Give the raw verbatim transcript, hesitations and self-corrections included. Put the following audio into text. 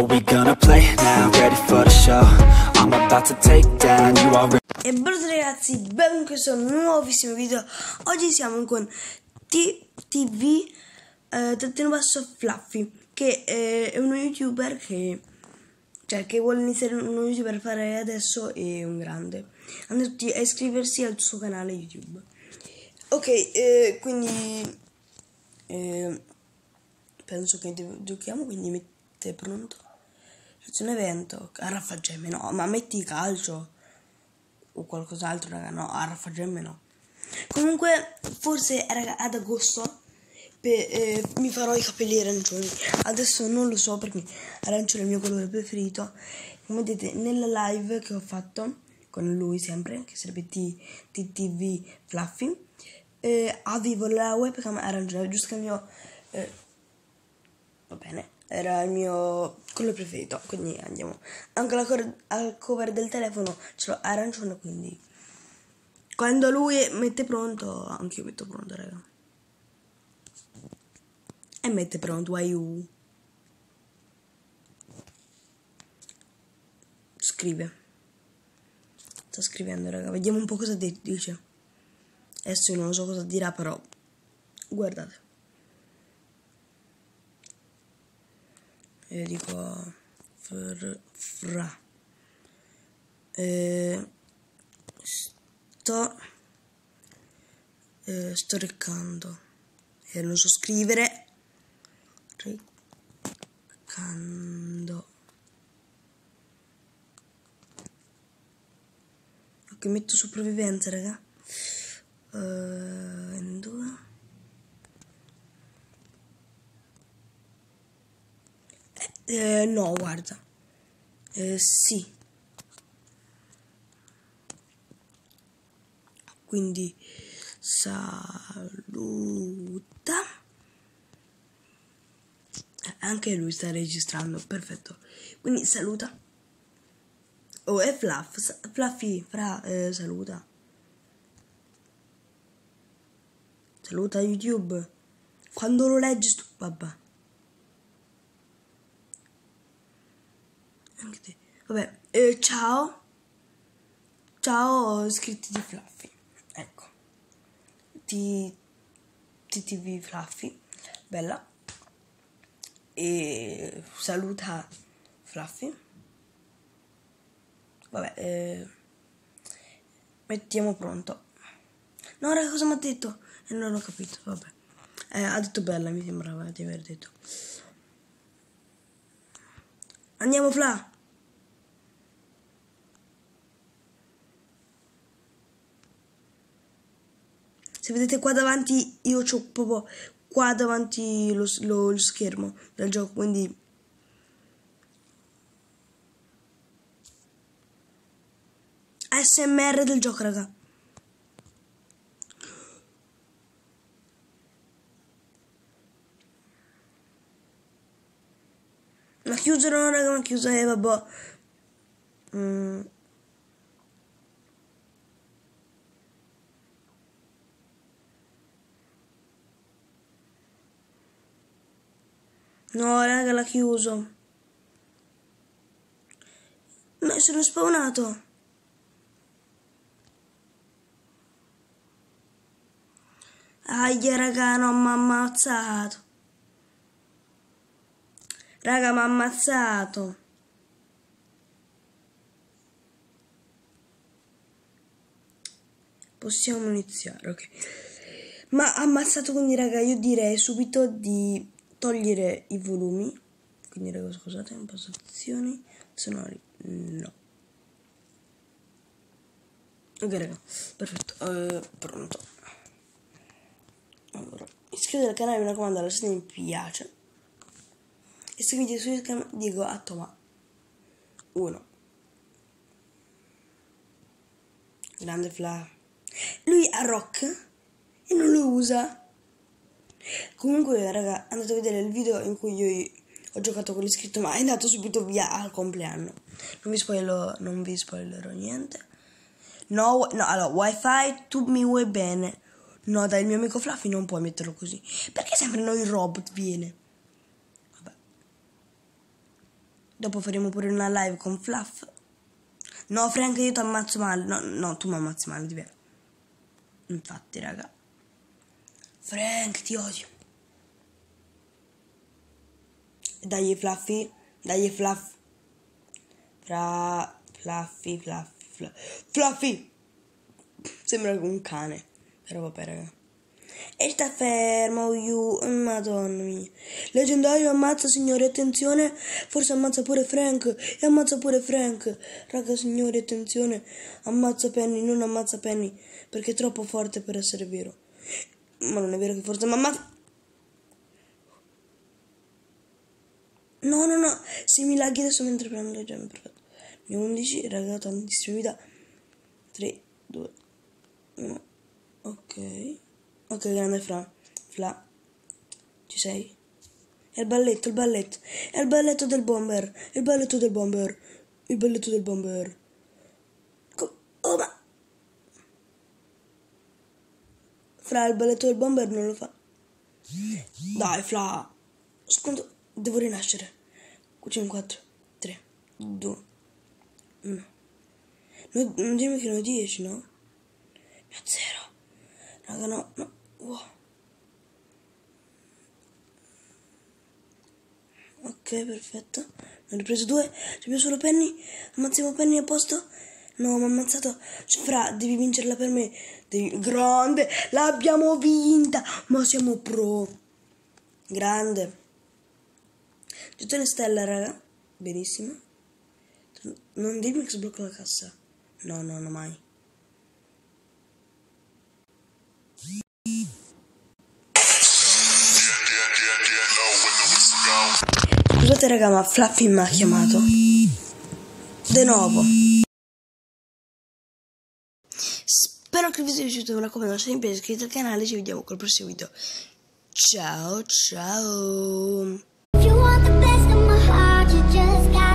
Are we gonna play now? Ready for the show? I'm about to take down you already. E buongiorno ragazzi, benvenuti in questo nuovissimo video. Oggi siamo con T V eh, trattino basso Fluffy, che eh, è uno youtuber che cioè che vuole iniziare uno youtuber fare adesso, è un grande. Andate tutti a iscriversi al suo canale YouTube. Ok, eh, quindi eh, penso che giochiamo, quindi mette pronto. C'è un evento a raffagemme, no, ma metti calcio o qualcos'altro, raga, no, a raffagemme no. Comunque forse, raga, ad agosto per, eh, mi farò i capelli arancioni. Adesso non lo so perché arancione è il mio colore preferito. Come vedete nella live che ho fatto con lui sempre, che sarebbe T T V Fluffy, eh, avevo la webcam arancione, giusto che il mio eh, va bene, era il mio colore preferito, quindi andiamo. Anche la cor- al cover del telefono ce l'ho arancione, quindi quando lui mette pronto anche io metto pronto, raga. E mette pronto, aiu. Scrive. Sta scrivendo, raga, vediamo un po' cosa dice. Adesso io non so cosa dirà, però guardate. E dico fr, fra eh, sto eh, sto recando e non so scrivere, recando. Ok, metto sopravvivenza, raga. uh, in due. Eh, no, guarda. Eh, sì. Quindi saluta. Eh, anche lui sta registrando, perfetto. Quindi saluta. Oh, è Fluff. Fluffy, fra, eh, saluta. Saluta YouTube. Quando lo leggi tu, vabbè. Vabbè, eh, ciao. Ciao, iscritti di Fluffy. Ecco. T T V Fluffy. Bella. E saluta Fluffy. Vabbè, eh, mettiamo pronto. No, raga, cosa mi ha detto? Eh, non ho capito, vabbè. Eh, ha detto bella, mi sembrava di aver detto. Andiamo, Fla. Se vedete qua davanti, io c'ho proprio qua davanti lo, lo, lo schermo del gioco, quindi A S M R del gioco, raga. Ma chiuso, no, raga, ma chiuso, eh, vabbè. Mm. No, raga, l'ha chiuso. Ma sono spawnato. Aia, raga, no, mi ha ammazzato. Raga, mi ha ammazzato. Possiamo iniziare, ok. Ma ha ammazzato, quindi, raga, io direi subito di togliere i volumi. Quindi, raga, scusate, impostazioni sonori, no. Ok, raga, perfetto, uh, pronto. Allora, iscrivetevi al canale, mi raccomando, lasciate mi piace. E seguite su Instagram, dico a Toma uno. Grande Fla. Lui ha Rock e non lo usa. Comunque, raga, andate a vedere il video in cui io ho giocato con l'iscritto, ma è andato subito via al compleanno. Non vi spoilerò, non vi spoilerò niente. No, no, allora, wifi, tu mi vuoi bene. No, dai, il mio amico Fluffy non puoi metterlo così. Perché sempre noi il robot viene? Vabbè. Dopo faremo pure una live con Fluff. No, Frank, io ti ammazzo male. No, no, tu mi ammazzi male, di vero. Infatti, raga. Frank, ti odio. Dai, Fluffy. Dai, Fluff. Fra... Fluffy, Fluffy, Fluffy. Fluffy! Sembra un cane. Però vabbè, raga. E sta fermo, you. Madonna mia. Leggendario ammazza, signori, attenzione. Forse ammazza pure Frank. E ammazza pure Frank. Raga, signori, attenzione. Ammazza Penny, non ammazza Penny. Perché è troppo forte per essere vero. Ma non è vero che forse mi ammazza. No, no, no. Se mi laghi adesso mentre prendo le gemme, perfetto. Ne ho undici, raga, tantissima vita. tre, due, uno. Ok. Ok, grande Fra. Fla. Ci sei? È il balletto, il balletto. È il balletto del bomber. È il balletto del bomber. Il balletto del bomber. Oh, ma... Fra, il balletto del bomber non lo fa. Dai, Fra. Secondo... Devo rinascere. cinque, quattro, tre, due, uno. Non, non dirmi che ne ho dieci, no? Ne ho zero. Raga, no, no. Wow. Ok, perfetto. Ne ho ripreso due. C'è solo Penny. Ammazziamo Penny a posto. No, mi ha ammazzato. Fra, devi vincerla per me. Devi... Grande. L'abbiamo vinta. Ma siamo pro. Grande. Gettone stella, raga. Benissimo. Non dirmi che sblocco la cassa. No, no, no, mai. Scusate raga, ma Fluffy mi ha chiamato. De nuovo. Spero che vi sia piaciuto, mi raccomando, se vi piace iscrivetevi al canale, ci vediamo col prossimo video. Ciao ciao. If you want the best of my heart, you just got